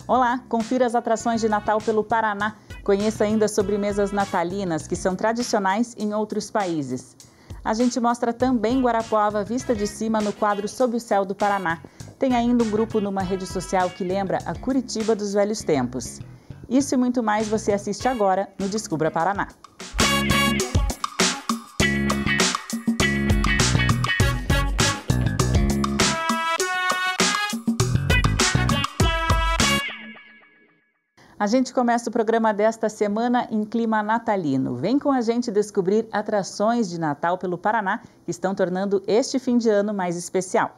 Olá, confira as atrações de Natal pelo Paraná. Conheça ainda sobremesas natalinas que são tradicionais em outros países. A gente mostra também Guarapuava vista de cima no quadro Sob o Céu do Paraná. Tem ainda um grupo numa rede social que lembra a Curitiba dos velhos tempos. Isso e muito mais você assiste agora no Descubra Paraná. A gente começa o programa desta semana em clima natalino. Vem com a gente descobrir atrações de Natal pelo Paraná que estão tornando este fim de ano mais especial.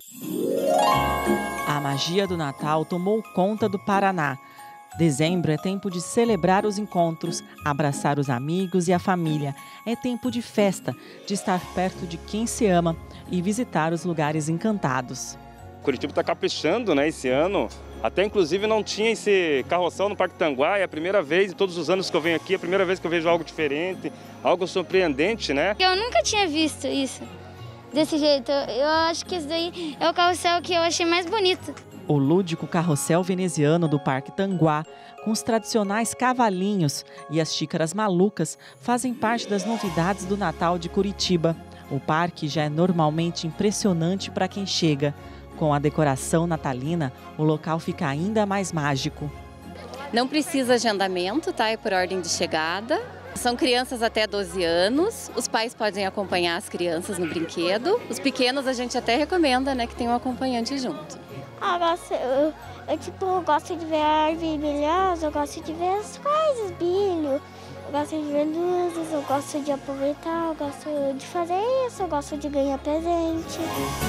A magia do Natal tomou conta do Paraná. Dezembro é tempo de celebrar os encontros, abraçar os amigos e a família. É tempo de festa, de estar perto de quem se ama e visitar os lugares encantados. Curitiba está caprichando, né, esse ano. Até inclusive não tinha esse carrossel no Parque Tanguá, é a primeira vez, de todos os anos que eu venho aqui, é a primeira vez que eu vejo algo diferente, algo surpreendente, né? Eu nunca tinha visto isso desse jeito. Eu acho que esse daí é o carrossel que eu achei mais bonito. O lúdico carrossel veneziano do Parque Tanguá, com os tradicionais cavalinhos e as xícaras malucas, fazem parte das novidades do Natal de Curitiba. O parque já é normalmente impressionante para quem chega. Com a decoração natalina, o local fica ainda mais mágico. Não precisa agendamento, tá? É por ordem de chegada. São crianças até 12 anos. Os pais podem acompanhar as crianças no brinquedo. Os pequenos a gente até recomenda, né, que tenham um acompanhante junto. Eu gosto de ver a árvore brilhosa, eu gosto de ver as coisas, brilho. Eu gosto de ver luzes, eu gosto de aproveitar, eu gosto de fazer isso, eu gosto de ganhar presente.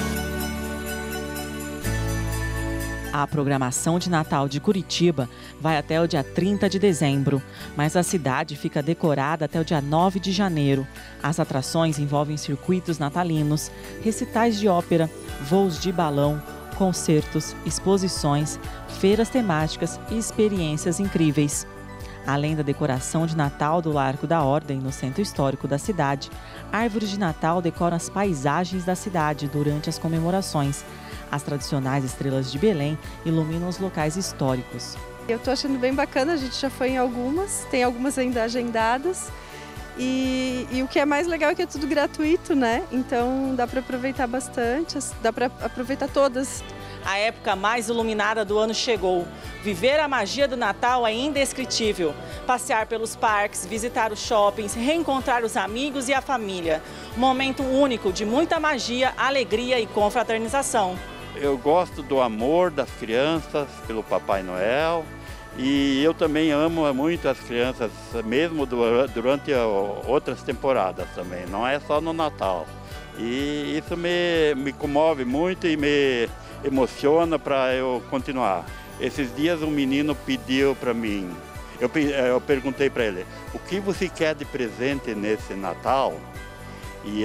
A programação de Natal de Curitiba vai até o dia 30 de dezembro, mas a cidade fica decorada até o dia 9 de janeiro. As atrações envolvem circuitos natalinos, recitais de ópera, voos de balão, concertos, exposições, feiras temáticas e experiências incríveis. Além da decoração de Natal do Largo da Ordem, no centro histórico da cidade, árvores de Natal decoram as paisagens da cidade durante as comemorações. As tradicionais estrelas de Belém iluminam os locais históricos. Eu estou achando bem bacana, a gente já foi em algumas, tem algumas ainda agendadas. E o que é mais legal é que é tudo gratuito, né? Então dá para aproveitar bastante, dá para aproveitar todas. A época mais iluminada do ano chegou. Viver a magia do Natal é indescritível. Passear pelos parques, visitar os shoppings, reencontrar os amigos e a família. Um momento único de muita magia, alegria e confraternização. Eu gosto do amor das crianças pelo Papai Noel e eu também amo muito as crianças, mesmo durante outras temporadas também, não é só no Natal. E isso me comove muito e me emociona para eu continuar. Esses dias um menino pediu para mim, eu perguntei para ele, o que você quer de presente nesse Natal? E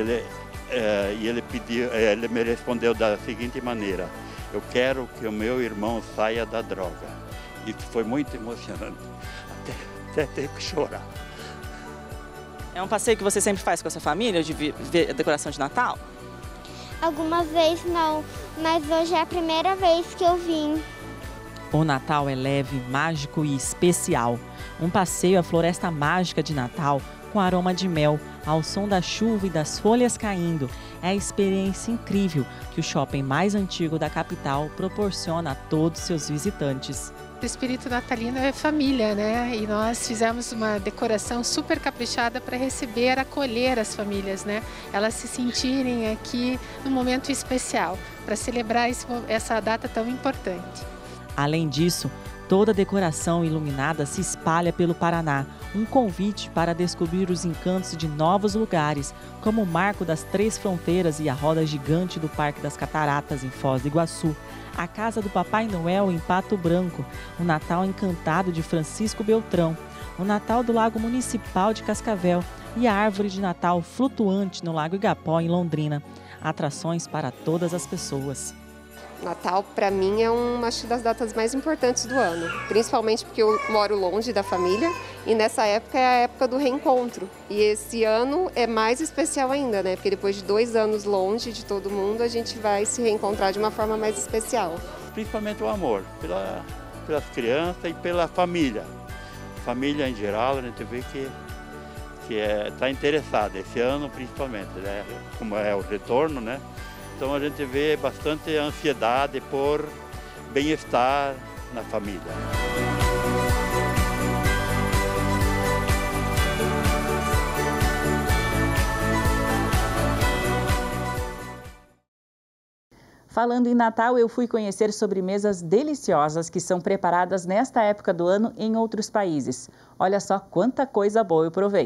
ele me respondeu da seguinte maneira, eu quero que o meu irmão saia da droga. Isso foi muito emocionante, até ter que chorar. É um passeio que você sempre faz com a sua família, de ver a decoração de Natal? Algumas vezes não, mas hoje é a primeira vez que eu vim. O Natal é leve, mágico e especial. Um passeio à Floresta Mágica de Natal com aroma de mel, ao som da chuva e das folhas caindo. É a experiência incrível que o shopping mais antigo da capital proporciona a todos seus visitantes. O espírito natalino é família, né? E nós fizemos uma decoração super caprichada para receber, acolher as famílias, né? Elas se sentirem aqui num momento especial, para celebrar essa data tão importante. Além disso, toda a decoração iluminada se espalha pelo Paraná, um convite para descobrir os encantos de novos lugares, como o Marco das Três Fronteiras e a roda gigante do Parque das Cataratas, em Foz do Iguaçu, a Casa do Papai Noel, em Pato Branco, o Natal Encantado de Francisco Beltrão, o Natal do Lago Municipal de Cascavel e a Árvore de Natal flutuante no Lago Igapó, em Londrina. Atrações para todas as pessoas. Natal, para mim, é uma das datas mais importantes do ano, principalmente porque eu moro longe da família e nessa época é a época do reencontro. E esse ano é mais especial ainda, né? Porque depois de 2 anos longe de todo mundo, a gente vai se reencontrar de uma forma mais especial. Principalmente o amor, pelas crianças e pela família. Família em geral, a gente vê que está interessada, esse ano principalmente, né? Como é o retorno, né? Então a gente vê bastante ansiedade por bem-estar na família. Falando em Natal, eu fui conhecer sobremesas deliciosas que são preparadas nesta época do ano em outros países. Olha só quanta coisa boa eu provei.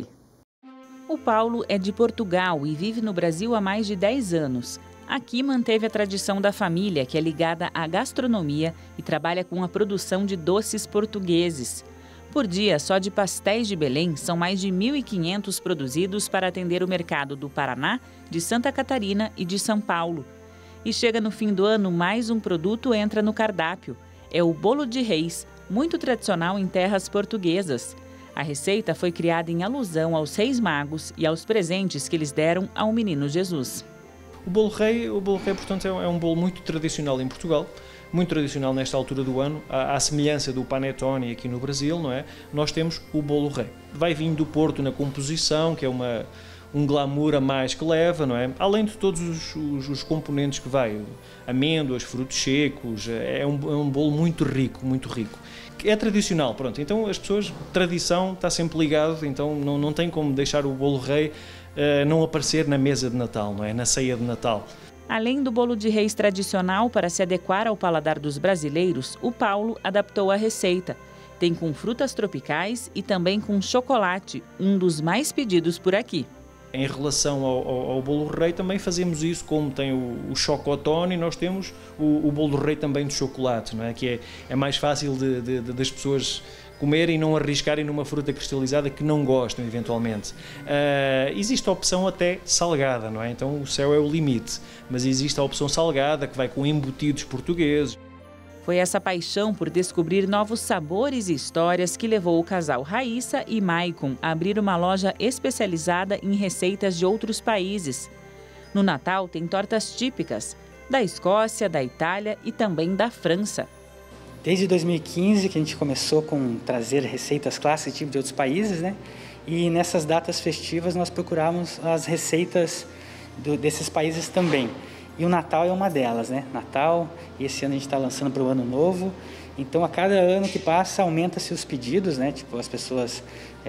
O Paulo é de Portugal e vive no Brasil há mais de 10 anos. Aqui manteve a tradição da família, que é ligada à gastronomia e trabalha com a produção de doces portugueses. Por dia, só de pastéis de Belém, são mais de 1.500 produzidos para atender o mercado do Paraná, de Santa Catarina e de São Paulo. E chega no fim do ano, mais um produto entra no cardápio. É o bolo de reis, muito tradicional em terras portuguesas. A receita foi criada em alusão aos Reis Magos e aos presentes que eles deram ao menino Jesus. O bolo rei, portanto, é um bolo muito tradicional em Portugal, muito tradicional nesta altura do ano, à semelhança do panetone aqui no Brasil, não é? Nós temos o bolo rei. Vai vir do Porto na composição, que é um glamour a mais que leva, não é? Além de todos os componentes que vai, amêndoas, frutos secos, é um bolo muito rico, muito rico. É tradicional, pronto, então as pessoas, tradição está sempre ligado, então não tem como deixar o bolo rei não aparecer na mesa de Natal, não é? Na ceia de Natal. Além do bolo de reis tradicional, para se adequar ao paladar dos brasileiros, o Paulo adaptou a receita. Tem com frutas tropicais e também com chocolate, um dos mais pedidos por aqui. Em relação ao bolo rei, também fazemos isso, como tem o chocotone, nós temos o bolo rei também de chocolate, não é? Que é mais fácil das pessoas comerem e não arriscarem numa fruta cristalizada que não gostam, eventualmente. Existe a opção até salgada, não é? Então o céu é o limite, mas existe a opção salgada, que vai com embutidos portugueses. Foi essa paixão por descobrir novos sabores e histórias que levou o casal Raíssa e Maicon a abrir uma loja especializada em receitas de outros países. No Natal tem tortas típicas da Escócia, da Itália e também da França. Desde 2015 que a gente começou com trazer receitas clássicas de outros países, né? E nessas datas festivas nós procuramos as receitas desses países também. E o Natal é uma delas, né? Natal, e esse ano a gente está lançando para o Ano Novo. Então, a cada ano que passa, aumenta-se os pedidos, né? Tipo, as pessoas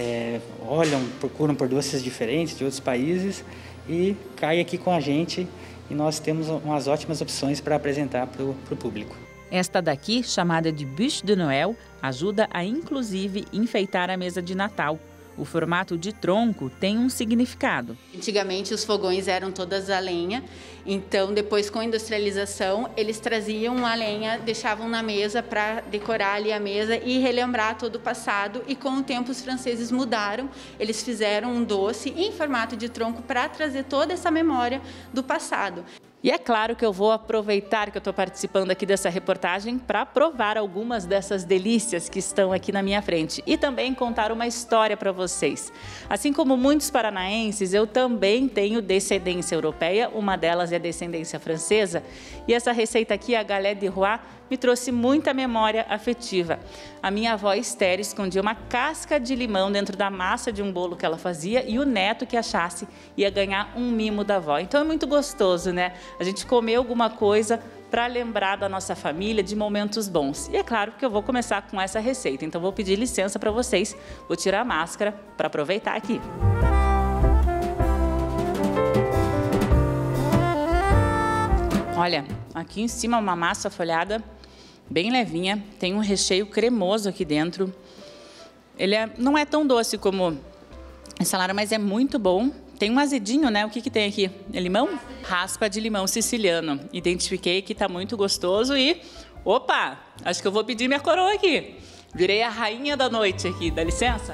procuram por doces diferentes de outros países e caem aqui com a gente e nós temos umas ótimas opções para apresentar para o público. Esta daqui, chamada de Bûche de Noël, ajuda a, inclusive, enfeitar a mesa de Natal. O formato de tronco tem um significado. Antigamente os fogões eram todas a lenha, então depois com a industrialização eles traziam a lenha, deixavam na mesa para decorar ali a mesa e relembrar todo o passado, e com o tempo os franceses mudaram, eles fizeram um doce em formato de tronco para trazer toda essa memória do passado. E é claro que eu vou aproveitar que eu estou participando aqui dessa reportagem para provar algumas dessas delícias que estão aqui na minha frente e também contar uma história para vocês. Assim como muitos paranaenses, eu também tenho descendência europeia, uma delas é descendência francesa, e essa receita aqui, a galette de roi, me trouxe muita memória afetiva. A minha avó Esther escondia uma casca de limão dentro da massa de um bolo que ela fazia e o neto que achasse ia ganhar um mimo da avó. Então é muito gostoso, né? A gente comer alguma coisa para lembrar da nossa família, de momentos bons. E é claro que eu vou começar com essa receita, então vou pedir licença para vocês. Vou tirar a máscara para aproveitar aqui. Olha, aqui em cima uma massa folhada bem levinha, tem um recheio cremoso aqui dentro. Ele não é tão doce como essa lara, mas é muito bom. Tem um azedinho, né? O que tem aqui? É limão? Raspa de limão siciliano. Identifiquei que tá muito gostoso e... Opa! Acho que eu vou pedir minha coroa aqui. Virei a rainha da noite aqui, dá licença?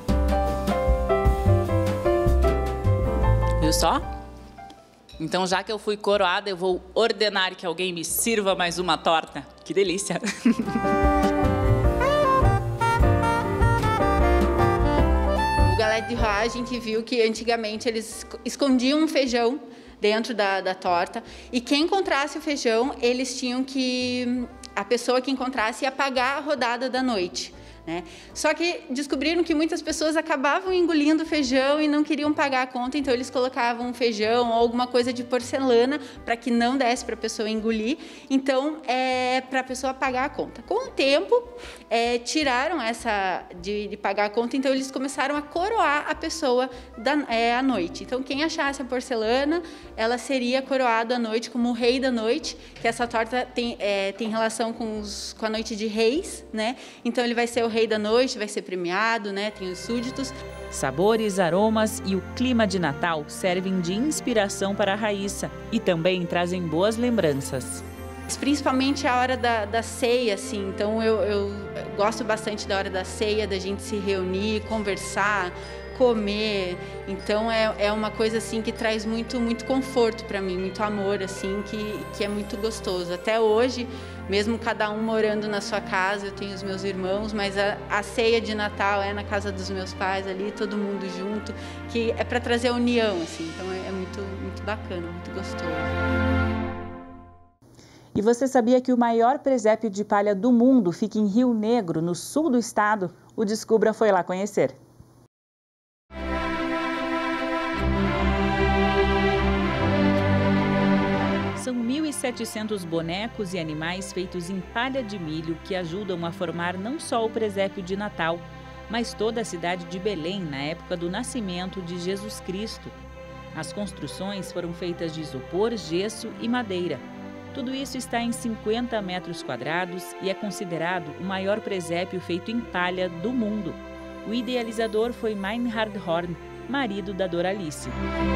Viu só? Então, já que eu fui coroada, eu vou ordenar que alguém me sirva mais uma torta. Que delícia! O galette de roi, a gente viu que antigamente eles escondiam um feijão dentro da torta, e quem encontrasse o feijão, eles tinham que a pessoa que encontrasse ia pagar a rodada da noite. Né? Só que descobriram que muitas pessoas acabavam engolindo feijão e não queriam pagar a conta, então eles colocavam um feijão ou alguma coisa de porcelana para que não desse para a pessoa engolir, então para a pessoa pagar a conta. Com o tempo, tiraram essa de pagar a conta, então eles começaram a coroar a pessoa à noite. Então quem achasse a porcelana, ela seria coroada à noite como o rei da noite, que essa torta tem relação com a noite de reis, né? Então ele vai ser o rei da noite, vai ser premiado, né? Tem os súditos. Sabores, aromas e o clima de Natal servem de inspiração para a Raíssa e também trazem boas lembranças. Principalmente a hora da ceia, assim. Então eu gosto bastante da hora da ceia, da gente se reunir, conversar, comer. Então é uma coisa assim que traz muito conforto para mim, muito amor, assim, que é muito gostoso. Até hoje, mesmo cada um morando na sua casa, eu tenho os meus irmãos, mas a ceia de Natal é na casa dos meus pais ali, todo mundo junto, que é para trazer a união, assim. Então é muito bacana, muito gostoso. E você sabia que o maior presépio de palha do mundo fica em Rio Negro, no sul do estado? O Descubra foi lá conhecer. São 1.700 bonecos e animais feitos em palha de milho que ajudam a formar não só o presépio de Natal, mas toda a cidade de Belém na época do nascimento de Jesus Cristo. As construções foram feitas de isopor, gesso e madeira. Tudo isso está em 50 metros quadrados e é considerado o maior presépio feito em palha do mundo. O idealizador foi Meinhard Horn, marido da Doralice.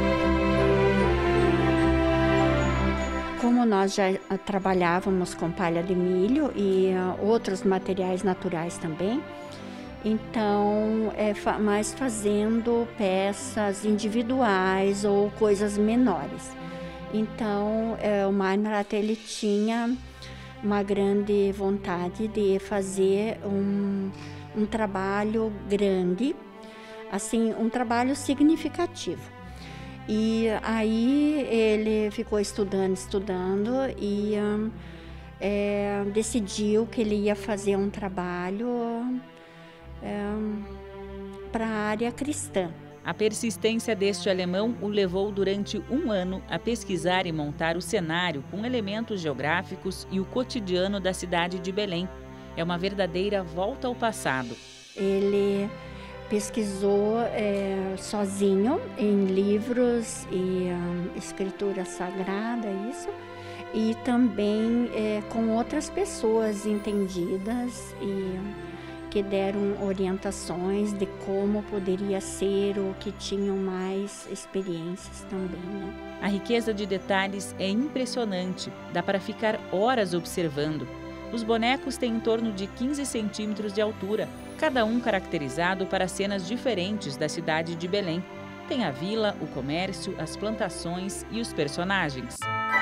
Como nós já trabalhávamos com palha de milho e outros materiais naturais também, então mais fazendo peças individuais ou coisas menores. Então o Meinhard ele tinha uma grande vontade de fazer um trabalho grande, assim, um trabalho significativo. E aí ele ficou estudando e decidiu que ele ia fazer um trabalho para a área cristã. A persistência deste alemão o levou durante um ano a pesquisar e montar o cenário com elementos geográficos e o cotidiano da cidade de Belém. É uma verdadeira volta ao passado. Ele pesquisou sozinho em livros e escritura sagrada, isso, e também com outras pessoas entendidas e que deram orientações de como poderia ser ou que tinham mais experiências também, né? A riqueza de detalhes é impressionante, dá para ficar horas observando. Os bonecos têm em torno de 15 centímetros de altura, cada um caracterizado para cenas diferentes da cidade de Belém. Tem a vila, o comércio, as plantações e os personagens.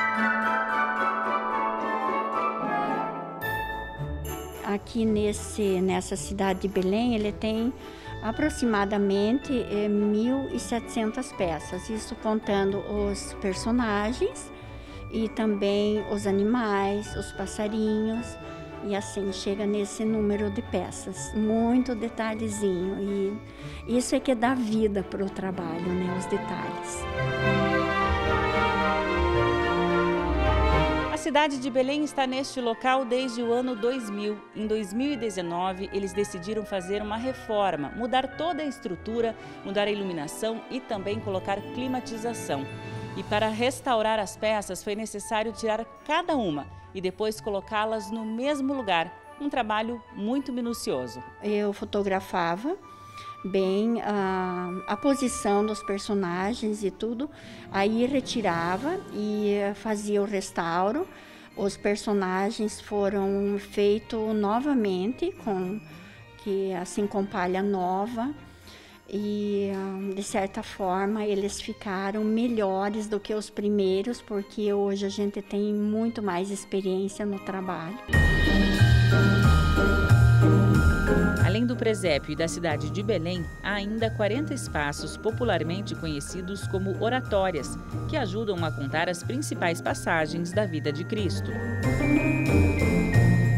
Aqui nessa cidade de Belém, ele tem aproximadamente 1.700 peças, isso contando os personagens e também os animais, os passarinhos, e assim chega nesse número de peças. Muito detalhezinho, e isso é que dá vida para o trabalho, né, os detalhes. A cidade de Belém está neste local desde o ano 2000. Em 2019, eles decidiram fazer uma reforma, mudar toda a estrutura, mudar a iluminação e também colocar climatização. E para restaurar as peças foi necessário tirar cada uma e depois colocá-las no mesmo lugar. Um trabalho muito minucioso. Eu fotografava bem a posição dos personagens e tudo, aí retirava e fazia o restauro. Os personagens foram feitos novamente com palha nova e de certa forma eles ficaram melhores do que os primeiros, porque hoje a gente tem muito mais experiência no trabalho. Além do presépio e da cidade de Belém, há ainda 40 espaços popularmente conhecidos como oratórias, que ajudam a contar as principais passagens da vida de Cristo.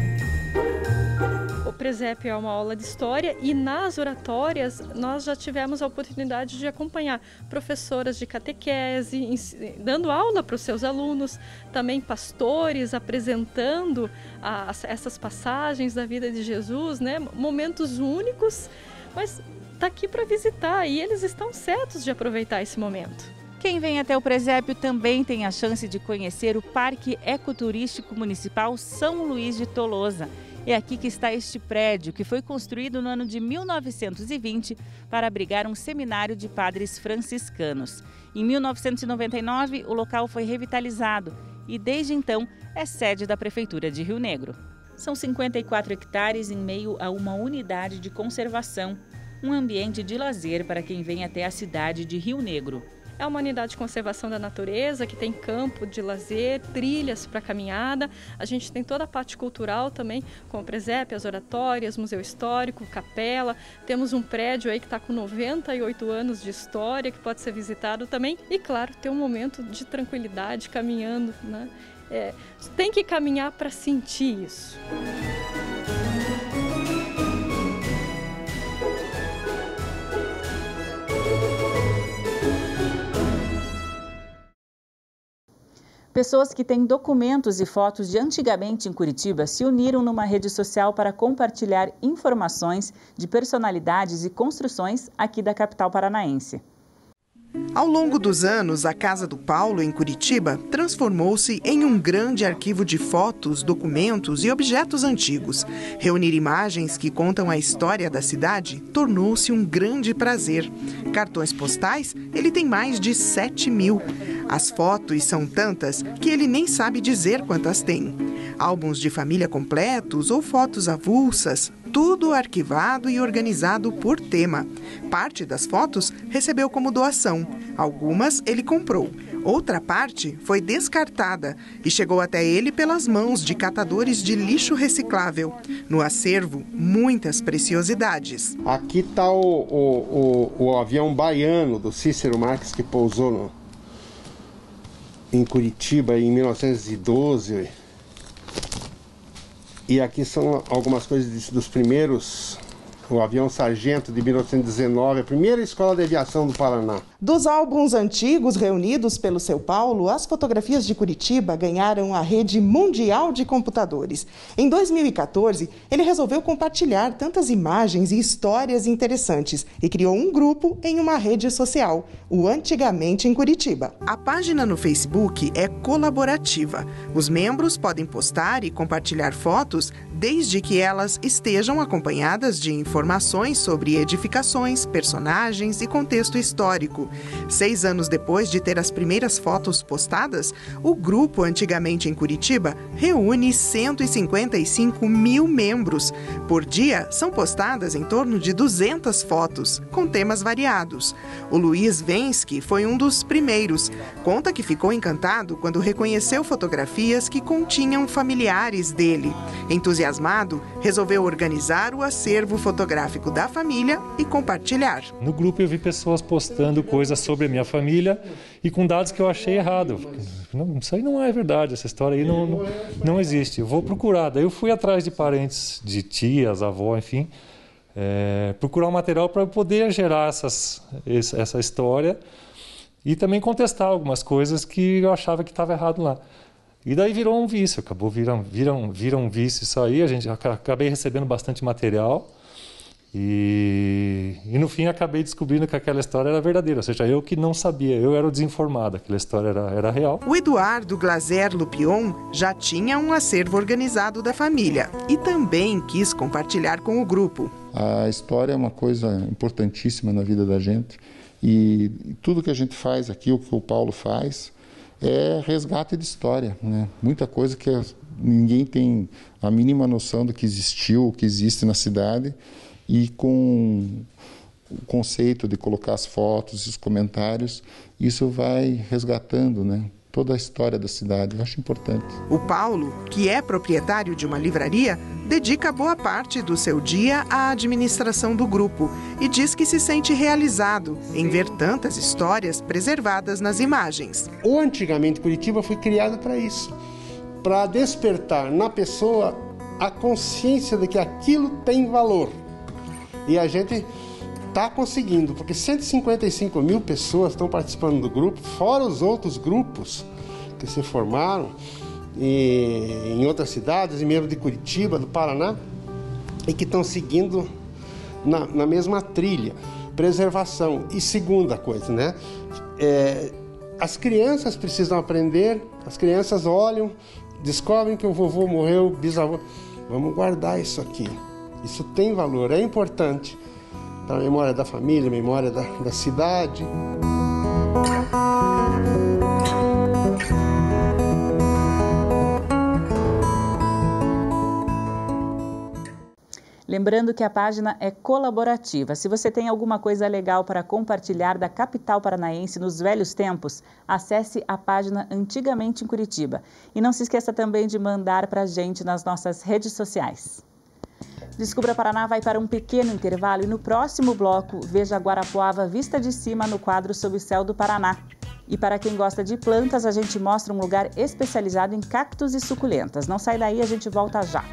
presépio é uma aula de história e nas oratórias nós já tivemos a oportunidade de acompanhar professoras de catequese, dando aula para os seus alunos, também pastores apresentando essas passagens da vida de Jesus, né? Momentos únicos, mas está aqui para visitar e eles estão certos de aproveitar esse momento. Quem vem até o presépio também tem a chance de conhecer o Parque Ecoturístico Municipal São Luís de Tolosa. É aqui que está este prédio, que foi construído no ano de 1920 para abrigar um seminário de padres franciscanos. Em 1999, o local foi revitalizado e, desde então, é sede da Prefeitura de Rio Negro. São 54 hectares em meio a uma unidade de conservação, um ambiente de lazer para quem vem até a cidade de Rio Negro. É uma unidade de conservação da natureza, que tem campo de lazer, trilhas para caminhada. A gente tem toda a parte cultural também, com o presépio, as oratórias, museu histórico, capela. Temos um prédio aí que está com 98 anos de história, que pode ser visitado também. E, claro, ter um momento de tranquilidade caminhando, né? Tem que caminhar para sentir isso. Pessoas que têm documentos e fotos de antigamente em Curitiba se uniram numa rede social para compartilhar informações de personalidades e construções aqui da capital paranaense. Ao longo dos anos, a Casa do Paulo, em Curitiba, transformou-se em um grande arquivo de fotos, documentos e objetos antigos. Reunir imagens que contam a história da cidade tornou-se um grande prazer. Cartões postais, ele tem mais de 7.000. As fotos são tantas que ele nem sabe dizer quantas tem. Álbuns de família completos ou fotos avulsas, tudo arquivado e organizado por tema. Parte das fotos recebeu como doação, algumas ele comprou. Outra parte foi descartada e chegou até ele pelas mãos de catadores de lixo reciclável. No acervo, muitas preciosidades. Aqui está o avião baiano do Cícero Marques que pousou em Curitiba em 1912. E aqui são algumas coisas dos primeiros, o avião Sargento de 1919, a primeira escola de aviação do Paraná. Dos álbuns antigos reunidos pelo Seu Paulo, as fotografias de Curitiba ganharam a rede mundial de computadores. Em 2014, ele resolveu compartilhar tantas imagens e histórias interessantes e criou um grupo em uma rede social, o Antigamente em Curitiba. A página no Facebook é colaborativa. Os membros podem postar e compartilhar fotos desde que elas estejam acompanhadas de informações sobre edificações, personagens e contexto histórico. 6 anos depois de ter as primeiras fotos postadas, o grupo Antigamente em Curitiba reúne 155.000 membros. Por dia, são postadas em torno de 200 fotos, com temas variados. O Luiz Vensky foi um dos primeiros. Conta que ficou encantado quando reconheceu fotografias que continham familiares dele. Entusiasmado, resolveu organizar o acervo fotográfico da família e compartilhar. No grupo eu vi pessoas postando coisas sobre a minha família e com dados que eu achei errado. Não, isso aí não é verdade, essa história aí não existe. Eu vou procurar. Daí eu fui atrás de parentes, de tias, avó, enfim, procurar um material para poder gerar essa história e também contestar algumas coisas que eu achava que estava errado lá. E daí virou um vício, acabou viram um vício isso aí. Acabei recebendo bastante material. E no fim acabei descobrindo que aquela história era verdadeira, ou seja, eu que não sabia, eu era o desinformado, aquela história era real. O Eduardo Glaser Lupion já tinha um acervo organizado da família e também quis compartilhar com o grupo. A história é uma coisa importantíssima na vida da gente e tudo que a gente faz aqui, o que o Paulo faz, é resgate de história, né? Muita coisa que ninguém tem a mínima noção do que existiu, o que existe na cidade. E com o conceito de colocar as fotos e os comentários, isso vai resgatando, né, toda a história da cidade. Eu acho importante. O Paulo, que é proprietário de uma livraria, dedica boa parte do seu dia à administração do grupo e diz que se sente realizado em ver tantas histórias preservadas nas imagens. O Antigamente Curitiba foi criado para isso, para despertar na pessoa a consciência de que aquilo tem valor. E a gente está conseguindo, porque 155 mil pessoas estão participando do grupo, fora os outros grupos que se formaram em outras cidades, e mesmo de Curitiba, do Paraná, e que estão seguindo na mesma trilha. Preservação. E segunda coisa, né? As crianças precisam aprender, as crianças olham, descobrem que o vovô morreu, o bisavô. Vamos guardar isso aqui. Isso tem valor, é importante para a memória da família, memória da cidade. Lembrando que a página é colaborativa. Se você tem alguma coisa legal para compartilhar da capital paranaense nos velhos tempos, acesse a página Antigamente em Curitiba. E não se esqueça também de mandar para a gente nas nossas redes sociais. Descubra Paraná vai para um pequeno intervalo e no próximo bloco veja Guarapuava vista de cima no quadro Sob o Céu do Paraná. E para quem gosta de plantas, a gente mostra um lugar especializado em cactos e suculentas. Não sai daí, a gente volta já.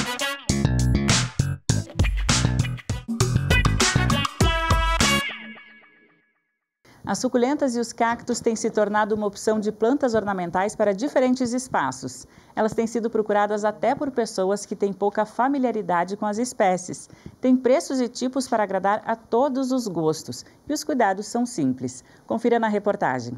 As suculentas e os cactos têm se tornado uma opção de plantas ornamentais para diferentes espaços. Elas têm sido procuradas até por pessoas que têm pouca familiaridade com as espécies. Tem preços e tipos para agradar a todos os gostos. E os cuidados são simples. Confira na reportagem.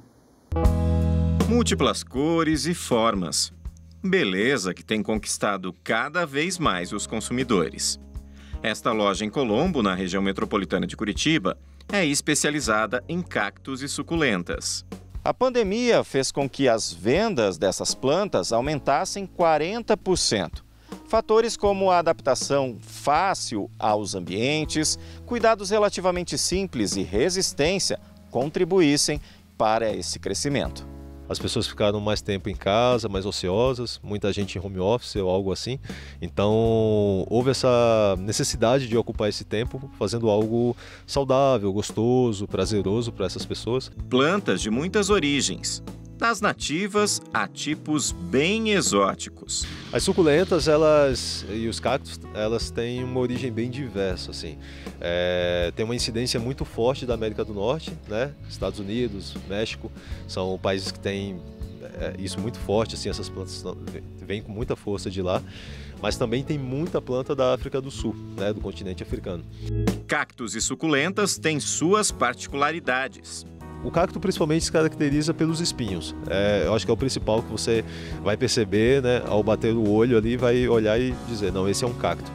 Múltiplas cores e formas. Beleza que tem conquistado cada vez mais os consumidores. Esta loja em Colombo, na região metropolitana de Curitiba, é especializada em cactos e suculentas. A pandemia fez com que as vendas dessas plantas aumentassem 40%. Fatores como a adaptação fácil aos ambientes, cuidados relativamente simples e resistência contribuíssem para esse crescimento. As pessoas ficaram mais tempo em casa, mais ociosas, muita gente em home office ou algo assim. Então, houve essa necessidade de ocupar esse tempo fazendo algo saudável, gostoso, prazeroso para essas pessoas. Plantas de muitas origens, das nativas a tipos bem exóticos. As suculentas e os cactos, elas têm uma origem bem diversa, assim. Tem uma incidência muito forte da América do Norte, né? Estados Unidos, México, são países que têm isso muito forte, assim, essas plantas vêm com muita força de lá. Mas também tem muita planta da África do Sul, né? Do continente africano. Cactos e suculentas têm suas particularidades. O cacto principalmente se caracteriza pelos espinhos. Eu acho que é o principal que você vai perceber, né? Ao bater o olho ali, vai olhar e dizer, não, esse é um cacto.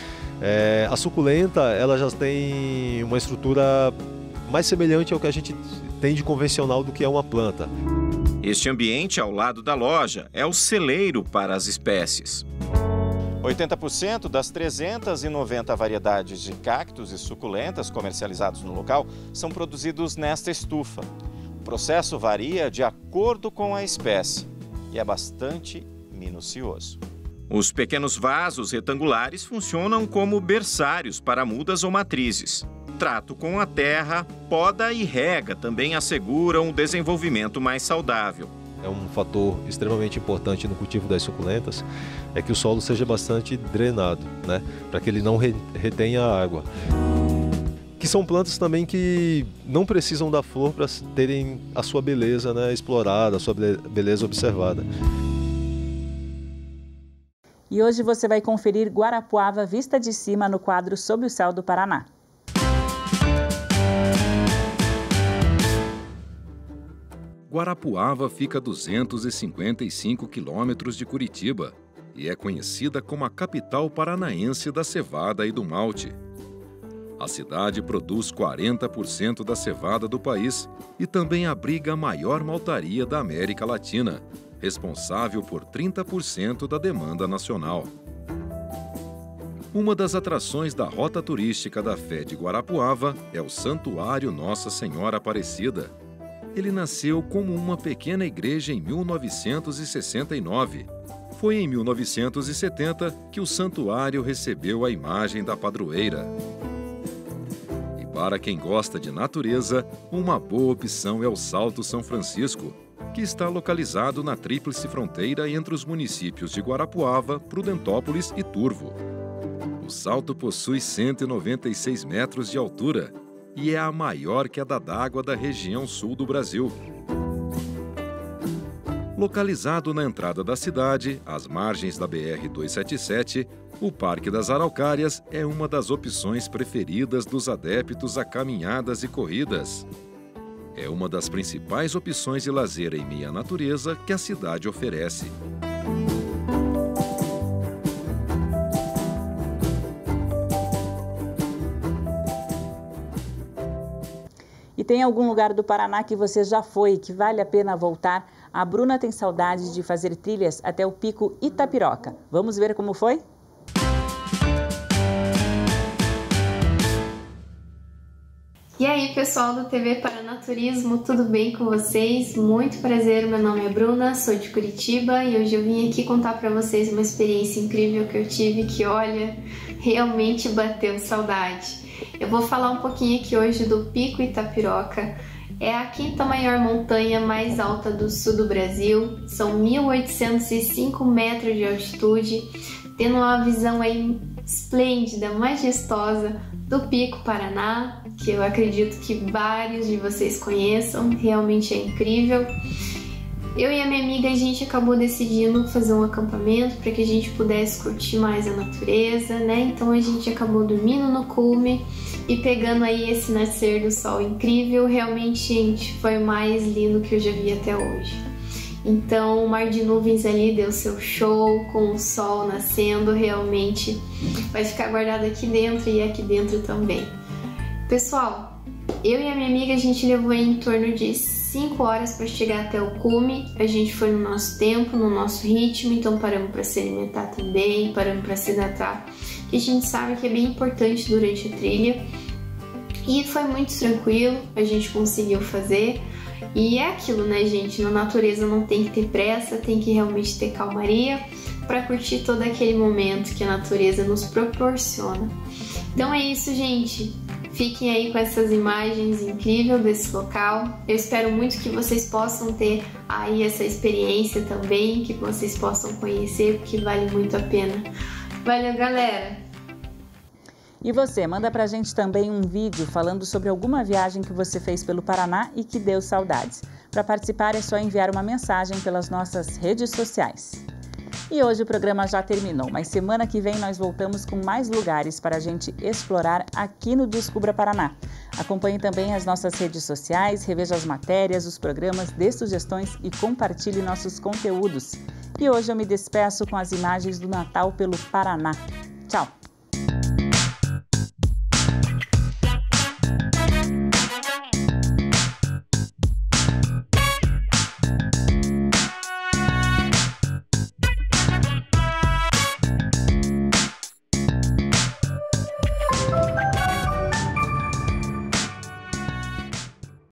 A suculenta, ela já tem uma estrutura mais semelhante ao que a gente tem de convencional do que é uma planta. Este ambiente ao lado da loja é o celeiro para as espécies. 80% das 390 variedades de cactos e suculentas comercializados no local são produzidos nesta estufa. O processo varia de acordo com a espécie e é bastante minucioso. Os pequenos vasos retangulares funcionam como berçários para mudas ou matrizes. Trato com a terra, poda e rega também asseguram o desenvolvimento mais saudável. É um fator extremamente importante no cultivo das suculentas, é que o solo seja bastante drenado, né? Para que ele não retenha a água. Que são plantas também que não precisam da flor para terem a sua beleza, né, explorada, a sua beleza observada. E hoje você vai conferir Guarapuava vista de cima no quadro Sob o Céu do Paraná. Guarapuava fica a 255 quilômetros de Curitiba e é conhecida como a capital paranaense da cevada e do malte. A cidade produz 40% da cevada do país e também abriga a maior maltaria da América Latina, responsável por 30% da demanda nacional. Uma das atrações da rota turística da fé de Guarapuava é o Santuário Nossa Senhora Aparecida. Ele nasceu como uma pequena igreja em 1969. Foi em 1970 que o santuário recebeu a imagem da padroeira. Para quem gosta de natureza, uma boa opção é o Salto São Francisco, que está localizado na tríplice fronteira entre os municípios de Guarapuava, Prudentópolis e Turvo. O salto possui 196 metros de altura e é a maior queda d'água da região sul do Brasil. Localizado na entrada da cidade, às margens da BR-277, o Parque das Araucárias é uma das opções preferidas dos adeptos a caminhadas e corridas. É uma das principais opções de lazer em meio à natureza que a cidade oferece. E tem algum lugar do Paraná que você já foi e que vale a pena voltar? A Bruna tem saudade de fazer trilhas até o Pico Itapiroca. Vamos ver como foi? E aí, pessoal do TV Paraná Turismo, tudo bem com vocês? Muito prazer, meu nome é Bruna, sou de Curitiba e hoje eu vim aqui contar para vocês uma experiência incrível que eu tive que, olha, realmente bateu saudade. Eu vou falar um pouquinho aqui hoje do Pico Itapiroca. É a quinta maior montanha mais alta do sul do Brasil, são 1.805 metros de altitude, tendo uma visão aí esplêndida, majestosa do Pico Paraná, que eu acredito que vários de vocês conheçam, realmente é incrível. Eu e a minha amiga, a gente acabou decidindo fazer um acampamento para que a gente pudesse curtir mais a natureza, né? Então a gente acabou dormindo no cume e pegando aí esse nascer do sol incrível. Realmente, gente, foi o mais lindo que eu já vi até hoje. Então o mar de nuvens ali deu seu show com o sol nascendo, realmente vai ficar guardado aqui dentro e aqui dentro também. Pessoal, eu e a minha amiga, a gente levou em torno de 5 horas para chegar até o cume. A gente foi no nosso tempo, no nosso ritmo, então paramos para se alimentar também, paramos para se hidratar, que a gente sabe que é bem importante durante a trilha. E foi muito tranquilo, a gente conseguiu fazer. E é aquilo, né, gente? Na natureza não tem que ter pressa, tem que realmente ter calmaria para curtir todo aquele momento que a natureza nos proporciona. Então é isso, gente. Fiquem aí com essas imagens incríveis desse local. Eu espero muito que vocês possam ter aí essa experiência também, que vocês possam conhecer, porque vale muito a pena. Valeu, galera! E você, manda pra gente também um vídeo falando sobre alguma viagem que você fez pelo Paraná e que deu saudades. Para participar é só enviar uma mensagem pelas nossas redes sociais. E hoje o programa já terminou, mas semana que vem nós voltamos com mais lugares para a gente explorar aqui no Descubra Paraná. Acompanhe também as nossas redes sociais, reveja as matérias, os programas, dê sugestões e compartilhe nossos conteúdos. E hoje eu me despeço com as imagens do Natal pelo Paraná. Tchau!